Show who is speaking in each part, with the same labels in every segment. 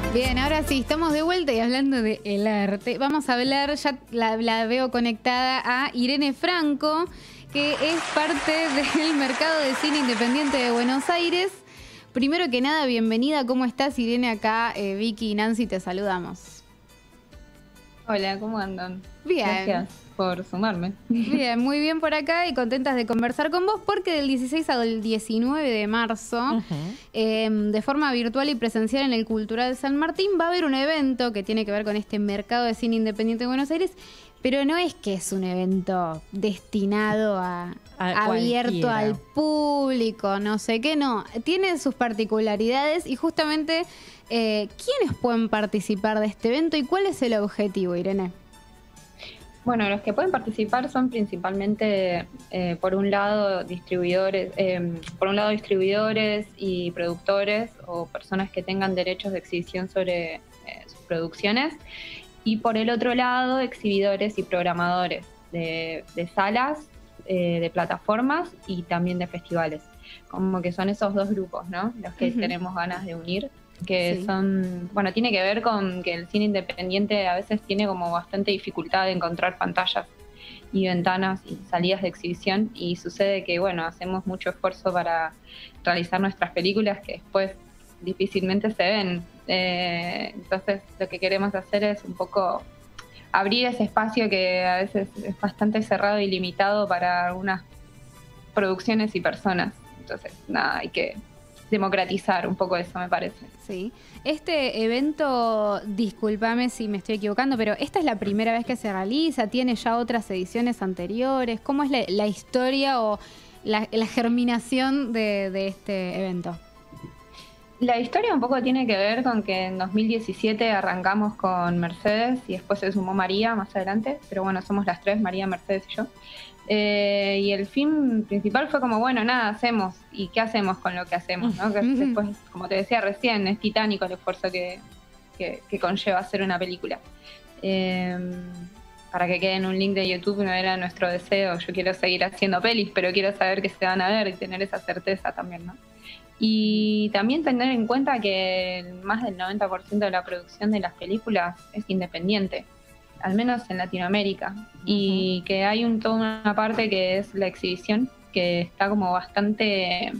Speaker 1: Bien, ahora sí, estamos de vuelta y hablando de el arte. Vamos a hablar, ya la veo conectada a Irene Franco, que es parte del mercado de cine independiente de Buenos Aires. Primero que nada, bienvenida. ¿Cómo estás, Irene? Acá Vicky y Nancy te saludamos.
Speaker 2: Hola, ¿cómo andan?
Speaker 1: Bien.
Speaker 2: Gracias por sumarme.
Speaker 1: Bien, muy bien por acá y contentas de conversar con vos porque del 16 al 19 de marzo, de forma virtual y presencial en el Cultural San Martín, va a haber un evento que tiene que ver con este mercado de cine independiente de Buenos Aires, pero no es que es un evento destinado a abierto al público, no sé qué, no. Tiene sus particularidades y justamente, ¿quiénes pueden participar de este evento y cuál es el objetivo, Irene?
Speaker 2: Bueno, los que pueden participar son principalmente, por un lado, distribuidores y productores o personas que tengan derechos de exhibición sobre sus producciones, y por el otro lado, exhibidores y programadores de salas, de plataformas y también de festivales. Como que son esos dos grupos, ¿no? Los que tenemos ganas de unir. Que son, bueno, tiene que ver con que el cine independiente a veces tiene como bastante dificultad de encontrar pantallas y ventanas y salidas de exhibición, y sucede que, bueno, hacemos mucho esfuerzo para realizar nuestras películas que después difícilmente se ven. Entonces lo que queremos hacer es un poco abrir ese espacio que a veces es bastante cerrado y limitado para algunas producciones y personas. Entonces, nada, hay que democratizar un poco eso, me parece.
Speaker 1: Sí. Este evento, discúlpame si me estoy equivocando, pero ¿esta es la primera vez que se realiza? ¿Tiene ya otras ediciones anteriores? ¿Cómo es la historia o la germinación de este evento?
Speaker 2: La historia un poco tiene que ver con que en 2017 arrancamos con Mercedes y después se sumó María más adelante, pero bueno, somos las tres, María, Mercedes y yo. Y el fin principal fue como, bueno, nada, hacemos. ¿Y qué hacemos con lo que hacemos? ¿No? Que después, como te decía recién, es titánico el esfuerzo que conlleva hacer una película. Para que quede en un link de YouTube no era nuestro deseo. Yo quiero seguir haciendo pelis, pero quiero saber que se van a ver y tener esa certeza también, ¿no? Y también tener en cuenta que más del 90% de la producción de las películas es independiente, al menos en Latinoamérica, y que hay toda una parte que es la exhibición, que está como bastante,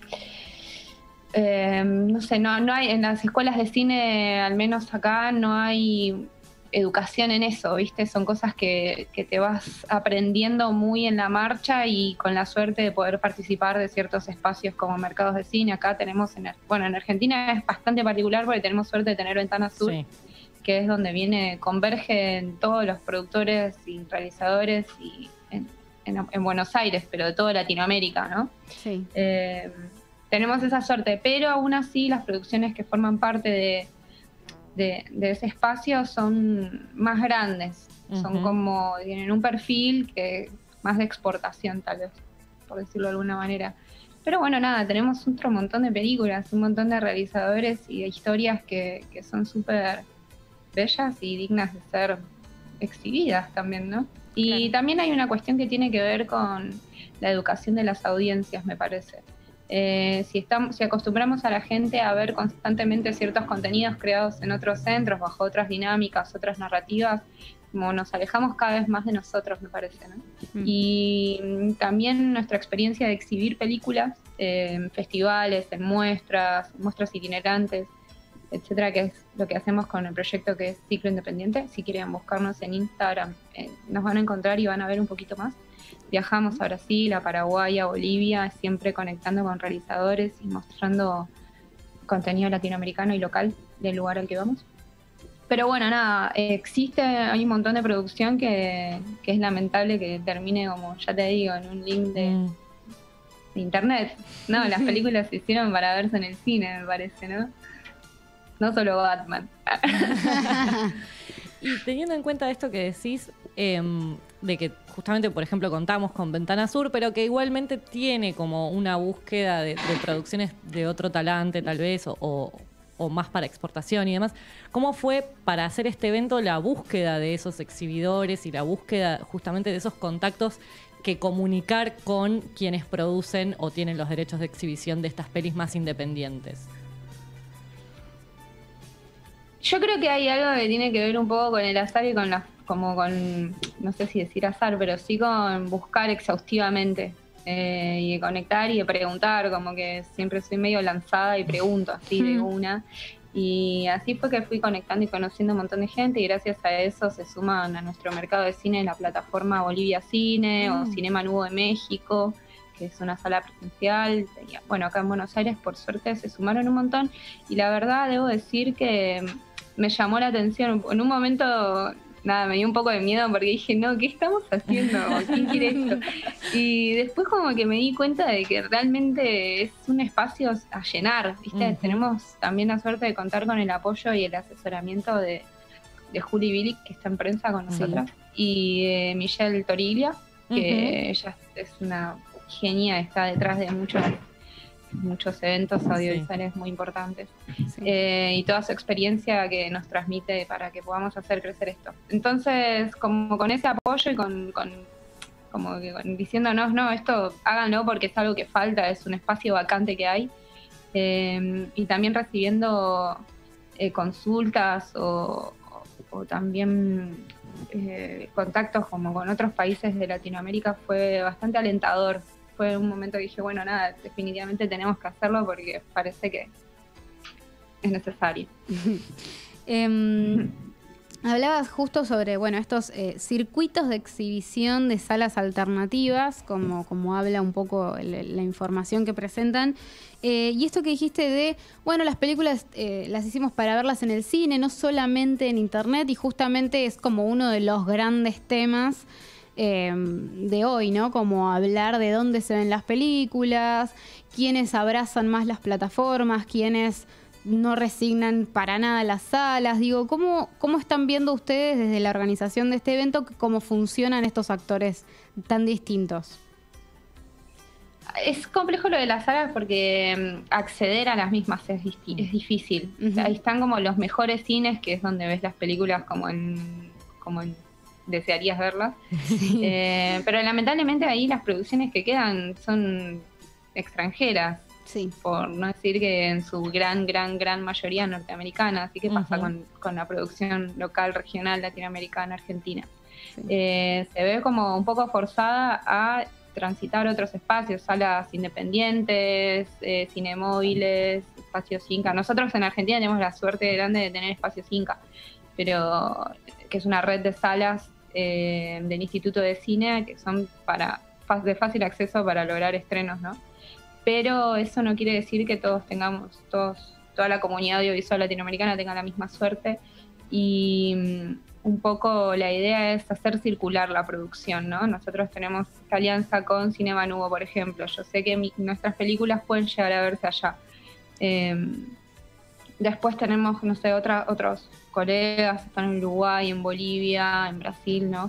Speaker 2: no sé, no hay en las escuelas de cine, al menos acá, no hay educación en eso, ¿viste? Son cosas que te vas aprendiendo muy en la marcha y con la suerte de poder participar de ciertos espacios como mercados de cine. Acá tenemos, en Argentina es bastante particular porque tenemos suerte de tener Ventana Sur, sí, que es donde convergen todos los productores y realizadores y en Buenos Aires, pero de toda Latinoamérica, ¿no? Sí. Tenemos esa suerte, pero aún así las producciones que forman parte de ese espacio son más grandes, son como, tienen un perfil que más de exportación, tal vez, por decirlo de alguna manera. Pero bueno, nada, tenemos otro montón de películas, un montón de realizadores y de historias que son súper bellas y dignas de ser exhibidas también, ¿no? Y también hay una cuestión que tiene que ver con la educación de las audiencias, me parece. Si acostumbramos a la gente a ver constantemente ciertos contenidos creados en otros centros, bajo otras dinámicas, otras narrativas, como nos alejamos cada vez más de nosotros, me parece, ¿no? Y también nuestra experiencia de exhibir películas en festivales, en muestras itinerantes, etcétera, que es lo que hacemos con el proyecto que es Ciclo Independiente. Si quieren buscarnos en Instagram, nos van a encontrar y van a ver un poquito más. Viajamos a Brasil, a Paraguay, a Bolivia, siempre conectando con realizadores y mostrando contenido latinoamericano y local del lugar al que vamos. Pero bueno, nada, hay un montón de producción que es lamentable que termine, como ya te digo, en un link de internet. No, las películas se hicieron para verse en el cine, me parece, ¿no? No solo Batman.
Speaker 3: Y teniendo en cuenta esto que decís, de que justamente, por ejemplo, contamos con Ventana Sur, pero que igualmente tiene como una búsqueda de producciones de otro talante, tal vez, o más para exportación y demás. ¿Cómo fue para hacer este evento la búsqueda de esos exhibidores y la búsqueda justamente de esos contactos que comunicar con quienes producen o tienen los derechos de exhibición de estas pelis más independientes?
Speaker 2: Yo creo que hay algo que tiene que ver un poco con el azar y con como con, no sé si decir azar, pero sí con buscar exhaustivamente y de conectar y de preguntar, como que siempre soy medio lanzada y pregunto así de una. Y así fue que fui conectando y conociendo un montón de gente y gracias a eso se suman a nuestro mercado de cine la plataforma Bolivia Cine o Cinema Nuevo de México, que es una sala presencial. Y, bueno, acá en Buenos Aires por suerte se sumaron un montón y la verdad debo decir que me llamó la atención. En un momento, nada, me dio un poco de miedo porque dije, no, ¿qué estamos haciendo? ¿Quién quiere esto? Y después como que me di cuenta de que realmente es un espacio a llenar, ¿viste? Tenemos también la suerte de contar con el apoyo y el asesoramiento de Juli Bilic, que está en prensa con nosotras, y de Michelle Toriglia, que ella es una genia, está detrás de muchos eventos audiovisuales muy importantes y toda su experiencia que nos transmite para que podamos hacer crecer esto. Entonces, como con ese apoyo y como que diciéndonos, no, esto háganlo porque es algo que falta, es un espacio vacante que hay, y también recibiendo consultas o también contactos como con otros países de Latinoamérica fue bastante alentador. Fue un momento que dije, bueno, nada, definitivamente tenemos que hacerlo porque parece que es necesario.
Speaker 1: Hablabas justo sobre, bueno, estos circuitos de exhibición de salas alternativas, como habla un poco la información que presentan. Y esto que dijiste de, bueno, las películas las hicimos para verlas en el cine, no solamente en internet, y justamente es como uno de los grandes temas de hoy, ¿no? Como hablar de dónde se ven las películas, quiénes abrazan más las plataformas, quiénes no resignan para nada las salas. Digo, ¿cómo están viendo ustedes desde la organización de este evento cómo funcionan estos actores tan distintos?
Speaker 2: Es complejo lo de las salas porque acceder a las mismas es difícil. Ahí están como los mejores cines, que es donde ves las películas como en desearías verlas. Pero lamentablemente ahí las producciones que quedan son extranjeras. Sí. Por no decir que en su gran mayoría norteamericana. Así que pasa con la producción local, regional, latinoamericana, argentina. Sí. Se ve como un poco forzada a transitar otros espacios, salas independientes, cinemóviles, espacios Inca. Nosotros en Argentina tenemos la suerte grande de tener espacios Inca, pero que es una red de salas del Instituto de Cine que son de fácil acceso para lograr estrenos, ¿no? Pero eso no quiere decir que toda la comunidad audiovisual latinoamericana tenga la misma suerte y un poco la idea es hacer circular la producción, ¿no? Nosotros tenemos esta alianza con Cinema Nuevo, por ejemplo. Yo sé que nuestras películas pueden llegar a verse allá. Después tenemos, no sé, otros colegas, están en Uruguay, en Bolivia, en Brasil, ¿no?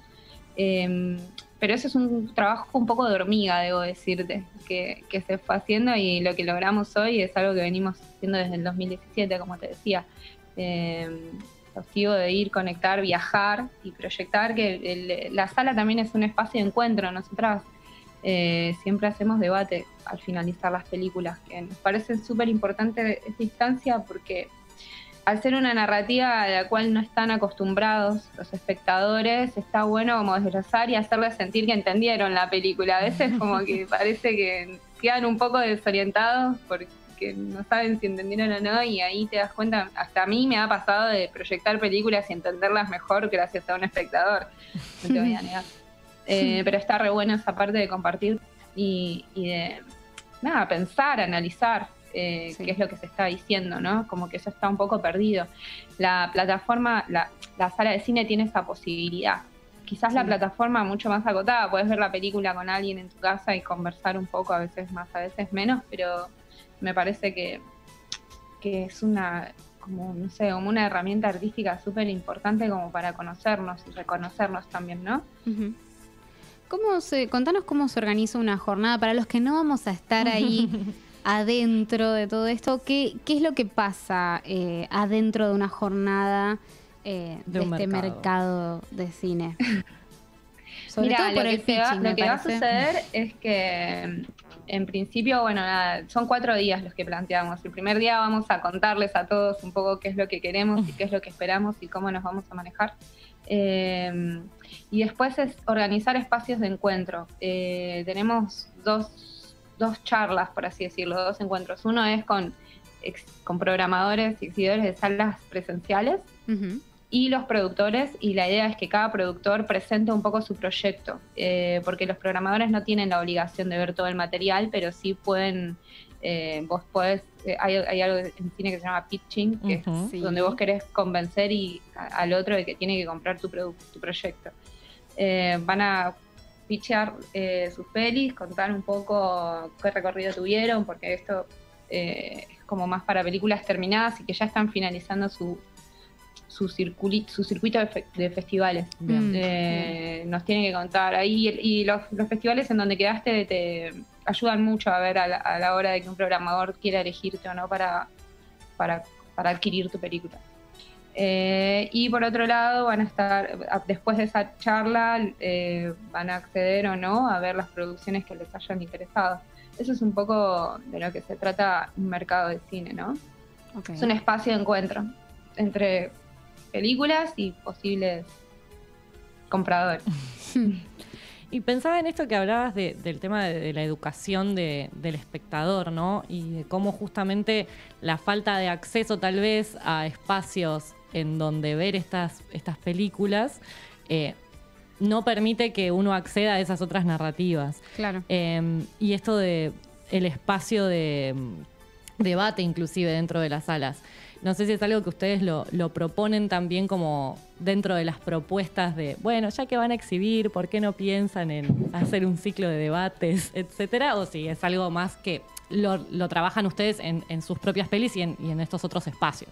Speaker 2: Pero eso es un trabajo un poco de hormiga, debo decirte, que se fue haciendo y lo que logramos hoy es algo que venimos haciendo desde el 2017, como te decía. Exhaustivo de ir, conectar, viajar y proyectar, que la sala también es un espacio de encuentro. Nosotras siempre hacemos debate al finalizar las películas, que nos parece súper importante esta instancia porque al ser una narrativa a la cual no están acostumbrados los espectadores, está bueno como desglosar y hacerles sentir que entendieron la película. A veces como que parece que quedan un poco desorientados porque no saben si entendieron o no, y ahí te das cuenta, hasta a mí me ha pasado de proyectar películas y entenderlas mejor gracias a un espectador, no te voy a negar. Pero está re bueno esa parte de compartir y de pensar, analizar qué es lo que se está diciendo, ¿no? Como que eso está un poco perdido. La plataforma, la sala de cine tiene esa posibilidad. Quizás la plataforma mucho más acotada, puedes ver la película con alguien en tu casa y conversar un poco, a veces más, a veces menos, pero me parece que es como una herramienta artística súper importante como para conocernos y reconocernos también, ¿no? Uh-huh.
Speaker 1: Contanos cómo se organiza una jornada para los que no vamos a estar ahí adentro de todo esto. ¿Qué es lo que pasa adentro de una jornada de este mercado de cine?
Speaker 2: Sobre todo por el pitching, lo que va a suceder es que En principio, bueno, nada, son 4 días los que planteamos. El primer día vamos a contarles a todos un poco qué es lo que queremos y qué es lo que esperamos y cómo nos vamos a manejar. Y después es organizar espacios de encuentro. Tenemos dos charlas, por así decirlo, 2 encuentros. Uno es con programadores y exhibidores de salas presenciales.
Speaker 1: Ujú.
Speaker 2: Y los productores, y la idea es que cada productor presente un poco su proyecto, porque los programadores no tienen la obligación de ver todo el material, pero sí pueden, vos podés, hay algo en cine que se llama pitching, que
Speaker 3: Ujú.
Speaker 2: es donde vos querés convencer al otro de que tiene que comprar tu proyecto. Van a pitchear sus pelis, contar un poco qué recorrido tuvieron, porque esto es como más para películas terminadas y que ya están finalizando su circuito de festivales.
Speaker 3: Bien.
Speaker 2: Nos tienen que contar ahí, y los festivales en donde quedaste te ayudan mucho a ver a la hora de que un programador quiera elegirte o no para adquirir tu película. Y por otro lado van a estar, después de esa charla, van a acceder o no a ver las producciones que les hayan interesado. Eso es un poco de lo que se trata un mercado de cine, ¿no?
Speaker 1: Okay.
Speaker 2: Es un espacio de encuentro entre películas y posibles compradores.
Speaker 3: Y pensaba en esto que hablabas del tema de la educación del espectador, ¿no? Y de cómo justamente la falta de acceso tal vez a espacios en donde ver estas películas no permite que uno acceda a esas otras narrativas.
Speaker 1: Claro.
Speaker 3: Y esto de el espacio de debate inclusive dentro de las salas. No sé si es algo que ustedes lo proponen también como dentro de las propuestas de, bueno, ya que van a exhibir, ¿por qué no piensan en hacer un ciclo de debates, etcétera? O si es algo más que lo trabajan ustedes en sus propias pelis y en estos otros espacios.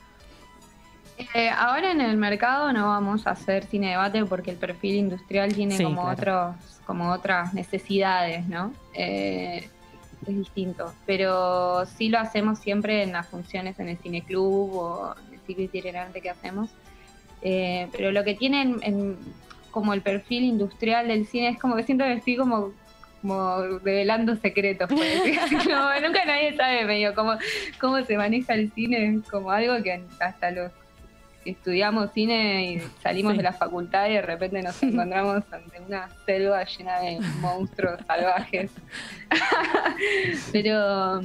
Speaker 2: Ahora en el mercado no vamos a hacer cine debate porque el perfil industrial tiene
Speaker 3: Sí,
Speaker 2: como
Speaker 3: claro.
Speaker 2: otras necesidades, ¿no? Es distinto, pero sí lo hacemos siempre en las funciones en el cineclub o en el ciclo itinerante que hacemos. Pero lo que tienen como el perfil industrial del cine es como que siento que estoy como revelando secretos, por decir así. No, nunca nadie sabe medio cómo se maneja el cine, como algo que hasta los que estudiamos cine y salimos
Speaker 3: Sí.
Speaker 2: de la facultad y de repente nos encontramos ante una selva llena de monstruos salvajes. Pero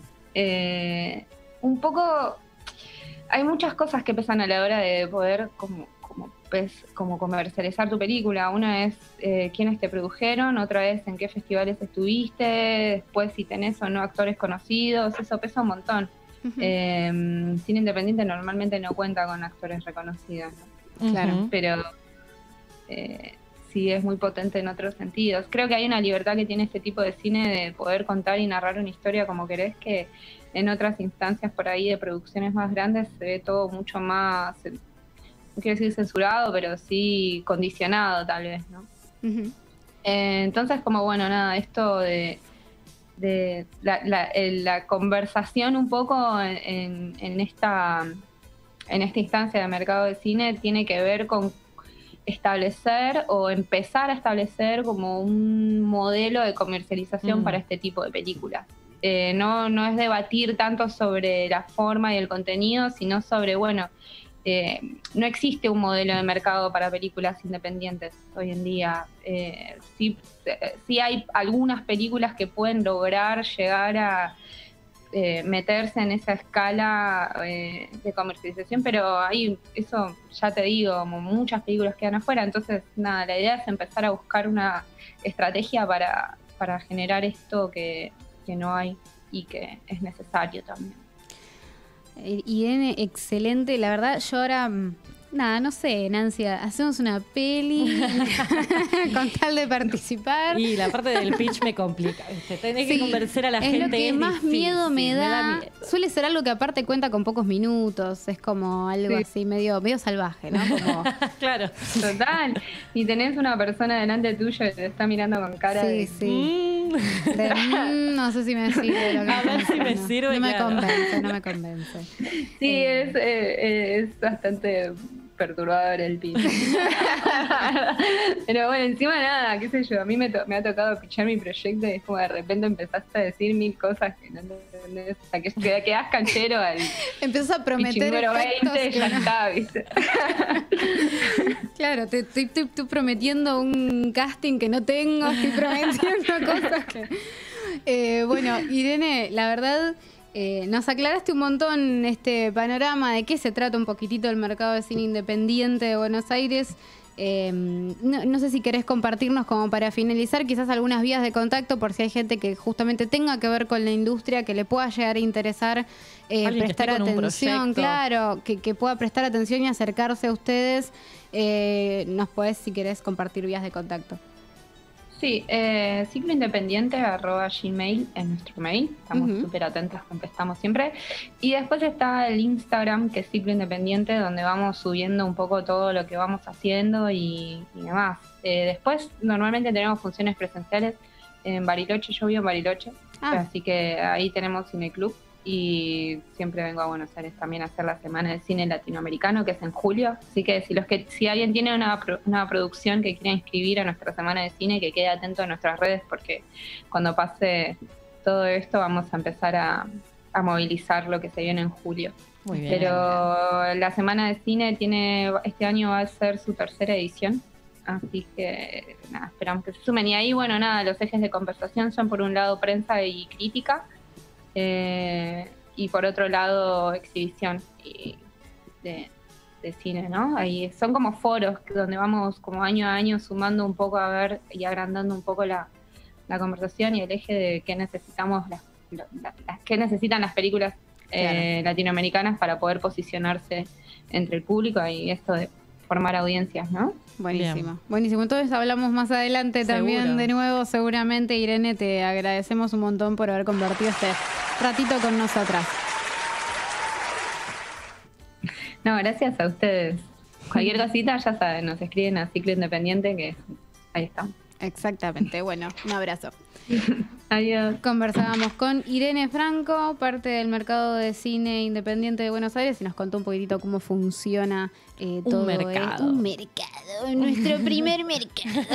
Speaker 2: un poco hay muchas cosas que pesan a la hora de poder como comercializar tu película. Una es quiénes te produjeron, otra es en qué festivales estuviste, después si tenés o no actores conocidos, eso pesa un montón. Cine independiente normalmente no cuenta con actores reconocidos, ¿no?
Speaker 1: Claro.
Speaker 3: Ujú.
Speaker 2: Pero sí es muy potente en otros sentidos. Creo que hay una libertad que tiene este tipo de cine de poder contar y narrar una historia como querés, que en otras instancias por ahí de producciones más grandes se ve todo mucho más, no quiero decir censurado, pero sí condicionado tal vez, ¿no?
Speaker 1: Ujú.
Speaker 2: Entonces, como bueno, nada, esto de la conversación un poco en esta instancia de mercado de cine tiene que ver con establecer o empezar a establecer como un modelo de comercialización para este tipo de películas. No es debatir tanto sobre la forma y el contenido, sino sobre, bueno, no existe un modelo de mercado para películas independientes hoy en día. Sí hay algunas películas que pueden lograr llegar a meterse en esa escala de comercialización, pero hay, eso ya te digo, como muchas películas quedan afuera. Entonces, nada, la idea es empezar a buscar una estrategia para generar esto que no hay y que es necesario también.
Speaker 1: Irene, excelente. La verdad, yo ahora, nada, no sé, Nancy, hacemos una peli con tal de participar.
Speaker 3: Y la parte del pitch me complica, ¿viste? Tenés que
Speaker 1: Sí,
Speaker 3: convencer a la
Speaker 1: es
Speaker 3: gente.
Speaker 1: lo que
Speaker 3: es
Speaker 1: más
Speaker 3: difícil,
Speaker 1: miedo me da.
Speaker 3: miedo.
Speaker 1: Suele ser algo que aparte cuenta con pocos minutos. Es como algo
Speaker 2: Sí.
Speaker 1: así medio salvaje, ¿no? Como,
Speaker 3: Claro.
Speaker 2: Total. Y tenés una persona delante tuyo que te está mirando con cara
Speaker 1: sí,
Speaker 2: de...
Speaker 1: sí.
Speaker 3: Mm.
Speaker 1: No sé si me sirve. Lo que
Speaker 3: A ver
Speaker 1: estoy
Speaker 3: si me
Speaker 1: haciendo.
Speaker 3: sirve,
Speaker 1: No me
Speaker 3: claro.
Speaker 1: convence, no me convence.
Speaker 2: Sí, es bastante perturbador el pin. Pero bueno, encima nada, qué sé yo, a mí me ha tocado pichar mi proyecto y es como de repente empezaste a decir 1000 cosas que no entendés, o sea, que quedás canchero al
Speaker 1: Empezás a prometer
Speaker 2: número 20, ya
Speaker 1: no.
Speaker 2: está, ¿viste?
Speaker 1: Claro, te estoy prometiendo un casting que no tengo, estoy prometiendo cosas que... bueno, Irene, la verdad... nos aclaraste un montón este panorama de qué se trata un poquitito el mercado de cine independiente de Buenos Aires. No sé si querés compartirnos como para finalizar quizás algunas vías de contacto por si hay gente que justamente tenga que ver con la industria, que le pueda llegar a interesar prestar atención, claro, que pueda prestar atención y acercarse a ustedes. Nos podés, si querés, compartir vías de contacto.
Speaker 2: Sí, cicloindependiente@gmail es nuestro mail. Estamos súper atentos, contestamos siempre. Y después está el Instagram, que es Ciclo Independiente, donde vamos subiendo un poco todo lo que vamos haciendo y demás. Después, normalmente tenemos funciones presenciales en Bariloche. Yo vivo en Bariloche, así que ahí tenemos cineclub. Y siempre vengo a Buenos Aires también a hacer la Semana de Cine Latinoamericano, que es en julio. Así que si alguien tiene una producción que quiera inscribir a nuestra Semana de Cine, que quede atento a nuestras redes, porque cuando pase todo esto vamos a empezar a movilizar lo que se viene en julio.
Speaker 3: Muy bien.
Speaker 2: Pero la Semana de Cine este año va a ser su 3ª edición. Así que nada, esperamos que se sumen. Y ahí, bueno, nada, los ejes de conversación son por un lado prensa y crítica. Y por otro lado exhibición de cine, ¿no? Ahí son como foros donde vamos como año a año sumando un poco a ver y agrandando un poco la conversación y el eje de qué necesitamos qué necesitan las películas latinoamericanas para poder posicionarse entre el público y esto de formar audiencias, ¿no?
Speaker 1: Buenísimo,
Speaker 3: Bien.
Speaker 1: buenísimo. Entonces hablamos más adelante también de nuevo, seguramente. Irene, te agradecemos un montón por haber compartido este ratito con nosotras.
Speaker 2: No, gracias a ustedes. Cualquier cosita, ya saben, nos escriben a Ciclo Independiente, que ahí estamos.
Speaker 1: Exactamente, bueno, un abrazo.
Speaker 2: Adiós.
Speaker 1: Conversábamos con Irene Franco, parte del mercado de cine independiente de Buenos Aires, y nos contó un poquitito cómo funciona todo.
Speaker 3: Un mercado.
Speaker 1: Un mercado, nuestro primer mercado.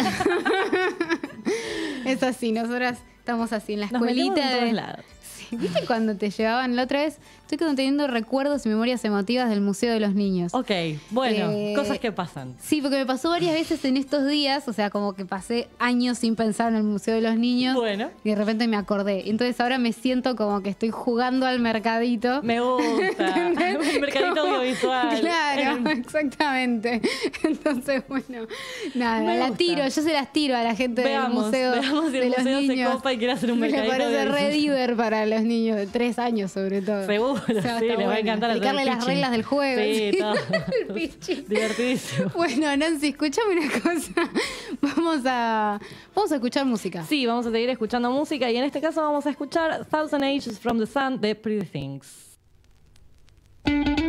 Speaker 1: Es así, nosotras estamos así en la escuelita.
Speaker 3: Nos metemos en todos lados.
Speaker 1: ¿Viste cuando te llevaban la otra vez? Estoy teniendo recuerdos y memorias emotivas del Museo de los Niños.
Speaker 3: Ok, bueno, cosas que pasan.
Speaker 1: Sí, porque me pasó varias veces en estos días, o sea, como que pasé años sin pensar en el Museo de los Niños.
Speaker 3: Bueno.
Speaker 1: Y de repente me acordé. Entonces ahora me siento como que estoy jugando al mercadito.
Speaker 3: Me gusta. Un mercadito audiovisual.
Speaker 1: Claro, exactamente. Entonces, bueno, nada,
Speaker 3: Me
Speaker 1: la
Speaker 3: gusta.
Speaker 1: tiro, yo se las tiro a la gente del museo.
Speaker 3: Veamos si
Speaker 1: de
Speaker 3: el
Speaker 1: los
Speaker 3: museo se
Speaker 1: niños.
Speaker 3: copa y quiere hacer un
Speaker 1: Me
Speaker 3: mercadito.
Speaker 1: parece re
Speaker 3: audiovisual.
Speaker 1: diver para los niños de 3 años, sobre todo.
Speaker 3: Seguro,
Speaker 1: O sea,
Speaker 3: sí,
Speaker 1: está
Speaker 3: les va a
Speaker 1: bueno.
Speaker 3: encantar hacer
Speaker 1: Explicarle
Speaker 3: el
Speaker 1: las
Speaker 3: pitching.
Speaker 1: reglas del juego.
Speaker 3: Sí, todo.
Speaker 1: El pitching.
Speaker 3: Divertidísimo.
Speaker 1: Bueno, Nancy, escúchame una cosa. Vamos a escuchar música.
Speaker 3: Sí, vamos a seguir escuchando música y en este caso vamos a escuchar Thousand Ages from the Sun de Pretty Things.